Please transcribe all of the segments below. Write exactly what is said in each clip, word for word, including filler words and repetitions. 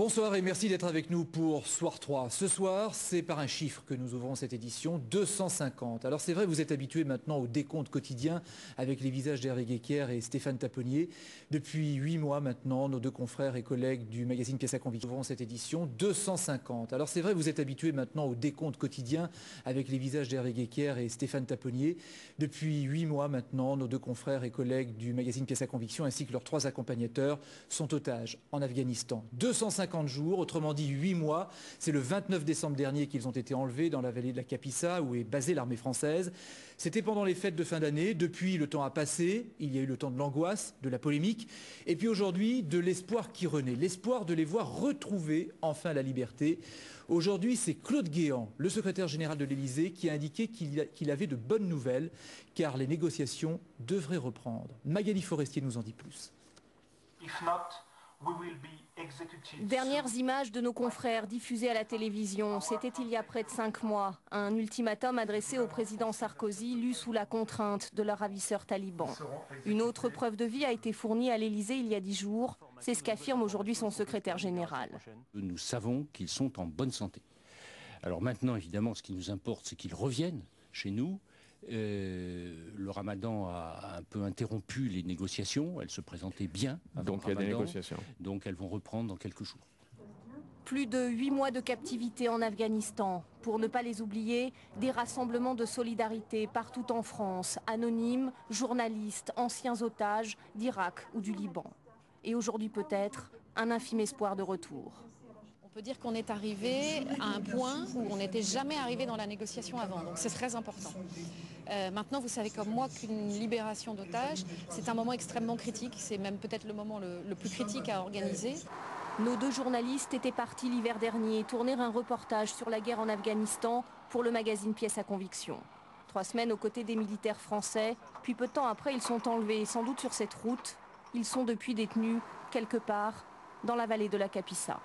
Bonsoir et merci d'être avec nous pour Soir trois. Ce soir, c'est par un chiffre que nous ouvrons cette édition, deux cent cinquante. Alors c'est vrai, vous êtes habitués maintenant au décompte quotidien avec les visages d'Hervé Guéquière et Stéphane Taponnier. Depuis huit mois maintenant, nos deux confrères et collègues du magazine Pièce à Conviction ouvrons cette édition, deux cent cinquante. Alors c'est vrai, vous êtes habitués maintenant au décompte quotidien avec les visages d'Hervé Guéquière et Stéphane Taponnier. Depuis huit mois maintenant, nos deux confrères et collègues du magazine Pièce à Conviction ainsi que leurs trois accompagnateurs sont otages en Afghanistan. deux cent cinquante jours, autrement dit huit mois. C'est le vingt-neuf décembre dernier qu'ils ont été enlevés dans la vallée de la Kapisa où est basée l'armée française. C'était pendant les fêtes de fin d'année. Depuis, le temps a passé. Il y a eu le temps de l'angoisse, de la polémique. Et puis aujourd'hui, de l'espoir qui renaît. L'espoir de les voir retrouver enfin la liberté. Aujourd'hui, c'est Claude Guéant, le secrétaire général de l'Élysée, qui a indiqué qu'il qu'il avait de bonnes nouvelles, car les négociations devraient reprendre. Magali Forestier nous en dit plus. If not, we will be executed. Dernières images de nos confrères diffusées à la télévision. C'était il y a près de cinq mois. Un ultimatum adressé au président Sarkozy, lu sous la contrainte de leurs ravisseurs talibans. Une autre preuve de vie a été fournie à l'Élysée il y a dix jours. C'est ce qu'affirme aujourd'hui son secrétaire général. Nous savons qu'ils sont en bonne santé. Alors maintenant, évidemment, ce qui nous importe, c'est qu'ils reviennent chez nous. Euh, le ramadan a un peu interrompu les négociations, elles se présentaient bien avant donc il y a des négociations. Donc elles vont reprendre dans quelques jours. Plus de huit mois de captivité en Afghanistan. Pour ne pas les oublier, des rassemblements de solidarité partout en France, anonymes, journalistes, anciens otages d'Irak ou du Liban. Et aujourd'hui peut-être, un infime espoir de retour. On peut dire qu'on est arrivé à un point où on n'était jamais arrivé dans la négociation avant, donc c'est très important. Euh, maintenant, vous savez comme moi qu'une libération d'otages, c'est un moment extrêmement critique, c'est même peut-être le moment le, le plus critique à organiser. Nos deux journalistes étaient partis l'hiver dernier tourner un reportage sur la guerre en Afghanistan pour le magazine Pièce à Conviction. Trois semaines aux côtés des militaires français, puis peu de temps après, ils sont enlevés, sans doute sur cette route. Ils sont depuis détenus quelque part dans la vallée de la Kapisa.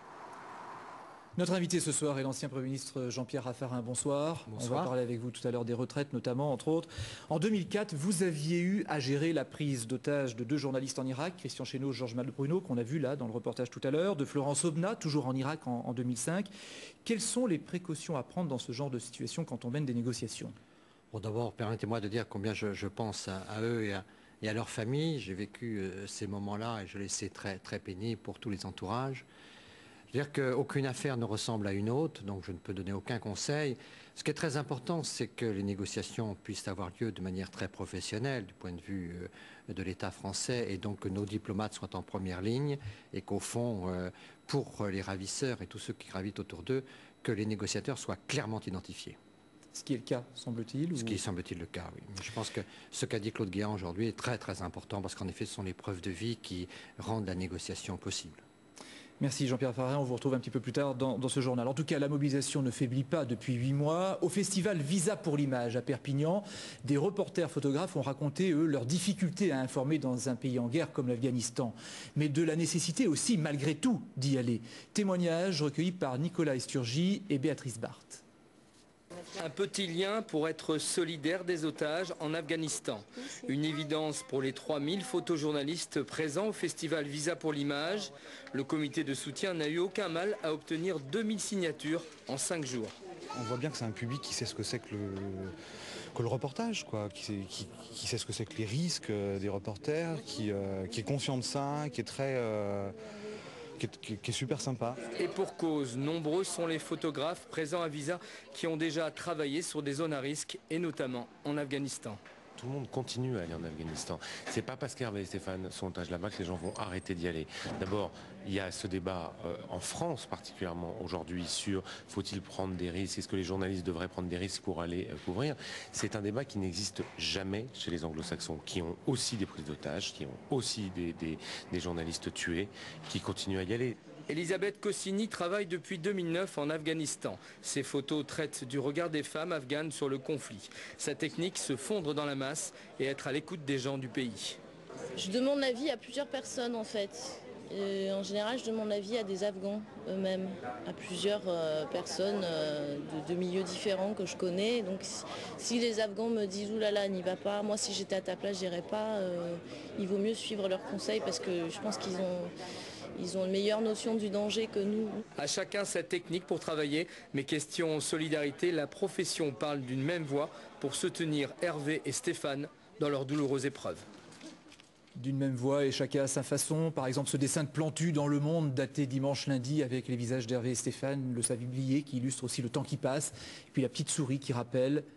Notre invité ce soir est l'ancien Premier ministre Jean-Pierre Raffarin. Bonsoir. Bonsoir. On va parler avec vous tout à l'heure des retraites, notamment, entre autres. En deux mille quatre, vous aviez eu à gérer la prise d'otage de deux journalistes en Irak, Christian Chesneau, Georges Malbruno, qu'on a vu là dans le reportage tout à l'heure, de Florence Aubenas, toujours en Irak en, en deux mille cinq. Quelles sont les précautions à prendre dans ce genre de situation quand on mène des négociations? Bon, d'abord, permettez-moi de dire combien je, je pense à, à eux et à, et à leur famille. J'ai vécu euh, ces moments-là et je les sais très, très pénibles pour tous les entourages. C'est-à-dire qu'aucune affaire ne ressemble à une autre, donc je ne peux donner aucun conseil. Ce qui est très important, c'est que les négociations puissent avoir lieu de manière très professionnelle du point de vue de l'État français et donc que nos diplomates soient en première ligne et qu'au fond, pour les ravisseurs et tous ceux qui gravitent autour d'eux, que les négociateurs soient clairement identifiés. Ce qui est le cas, semble-t-il. Ce qui est, semble-t-il, le cas, oui. Mais je pense que ce qu'a dit Claude Guéant aujourd'hui est très très important parce qu'en effet, ce sont les preuves de vie qui rendent la négociation possible. Merci Jean-Pierre Raffarin, on vous retrouve un petit peu plus tard dans, dans ce journal. En tout cas, la mobilisation ne faiblit pas depuis huit mois. Au festival Visa pour l'image à Perpignan, des reporters photographes ont raconté, eux, leurs difficultés à informer dans un pays en guerre comme l'Afghanistan. Mais de la nécessité aussi, malgré tout, d'y aller. Témoignage recueilli par Nicolas Esturgi et Béatrice Barthes. Un petit lien pour être solidaire des otages en Afghanistan. Une évidence pour les trois mille photojournalistes présents au festival Visa pour l'image. Le comité de soutien n'a eu aucun mal à obtenir deux mille signatures en cinq jours. On voit bien que c'est un public qui sait ce que c'est que le, que le reportage, quoi, qui, sait, qui, qui sait ce que c'est que les risques des reporters, qui, euh, qui est conscient de ça, qui est très... Euh, Qui est, qui est super sympa. Et pour cause, nombreux sont les photographes présents à Visa qui ont déjà travaillé sur des zones à risque et notamment en Afghanistan. Tout le monde continue à aller en Afghanistan. C'est pas parce qu'Hervé et Stéphane sont otages là-bas que les gens vont arrêter d'y aller. D'abord, il y a ce débat euh, en France particulièrement aujourd'hui sur faut-il prendre des risques, est-ce que les journalistes devraient prendre des risques pour aller euh, couvrir. C'est un débat qui n'existe jamais chez les anglo-saxons, qui ont aussi des prises d'otages, qui ont aussi des, des, des journalistes tués, qui continuent à y aller. Elisabeth Cossini travaille depuis deux mille neuf en Afghanistan. Ses photos traitent du regard des femmes afghanes sur le conflit. Sa technique, se fondre dans la masse et être à l'écoute des gens du pays. Je demande l'avis à plusieurs personnes en fait. Et en général, je demande l'avis à des Afghans eux-mêmes, à plusieurs euh, personnes euh, de, de milieux différents que je connais. Donc si les Afghans me disent « Ouh là là, n'y va pas », moi si j'étais à ta place, je n'irais pas. Euh, il vaut mieux suivre leurs conseils parce que je pense qu'ils ont... Ils ont une meilleure notion du danger que nous. À chacun sa technique pour travailler, mais question solidarité, la profession parle d'une même voix pour soutenir Hervé et Stéphane dans leurs douloureuses épreuves. D'une même voix et chacun à sa façon. Par exemple, ce dessin de Plantu dans Le Monde, daté dimanche lundi, avec les visages d'Hervé et Stéphane, le sablier qui illustre aussi le temps qui passe. Et puis la petite souris qui rappelle